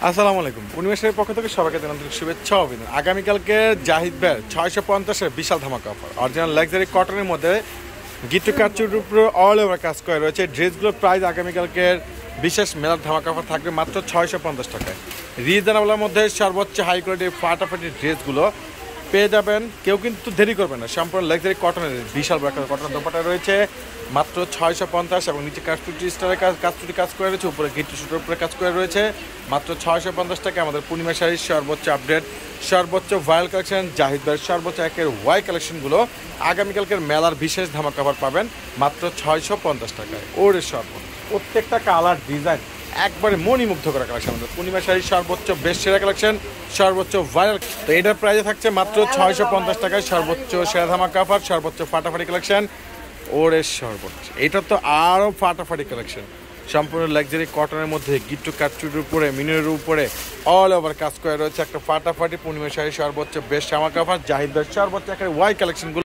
আসসালামু আলাইকুম। পূর্ণিমাসের পক্ষ থেকে সবাইকে আন্তরিক শুভেচ্ছা ও অভিনন্দন। আগামীকালকে জাহিদ ভাইয়ের 650-এর বিশাল ধামাকা অফার, অরিজিনাল লাক্সারি কটনের মধ্যে গিট্টু কাটচুর উপরে অল ওভার কাজ করে রয়েছে। ড্রেসগুলোর প্রাইস আগামীকালকের বিশেষ মেলার ধামাকা অফার থাকবে মাত্র 650 টাকায়। রিজনেবলের মধ্যে সর্বোচ্চ হাই কোয়ালিটির ফাটাফাটি ড্রেসগুলো পেয়ে যাবেন। কেউ কিন্তু দেরি করবে না, সম্পূর্ণ লাক্সারি কটনের বিশাল বড় কটনের দোপাটা রয়েছে মাত্র 650, এবং নিচে কাজটুটি স্টারের কাজ করে রয়েছে, উপরে গিট্টু শুটের উপরে কাজ করে রয়েছে মাত্র 650 টাকা। আমাদের পূর্ণিমা শাড়ির সর্বোচ্চ আপডেট, সর্বোচ্চ ভাইরাল কালেকশন, জাহিদ ভাইয়ের সর্বোচ্চ একের ওয়াই কালেকশনগুলো আগামীকালকের মেলার বিশেষ ধামাকা অফার পাবেন মাত্র 650 টাকায়। ওরে সর্বোচ্চ প্রত্যেকটা কালার ডিজাইন একবারে মণিমুগ্ধ করা কালেকশন। আমাদের পূর্ণিমা শাড়ির সর্বোচ্চ বেস্ট সেরা কালেকশন, সর্বোচ্চ ভাইরাল। তো এটার প্রাইসে থাকছে মাত্র 650 টাকায় সর্বোচ্চ সেরা ধামাকা অফার, সর্বোচ্চ ফাটাফাটি কালেকশন। ওরে সর্বোচ্চ এটা তো আরও ফাটাফাটি কালেকশন, সম্পূর্ণ লাক্সারি কটনের মধ্যে গিট্টু কাটচুর উপরে মিনের উপরে অল ওভার কাজ করে রয়েছে একটা ফাটাফাটি পূর্ণিমা শাড়ির সর্বোচ্চ বেস্ট ধামাকা অফার, জাহিদ ভাইয়ের সর্বোচ্চ একটা ওয়াই কালেকশনগুলো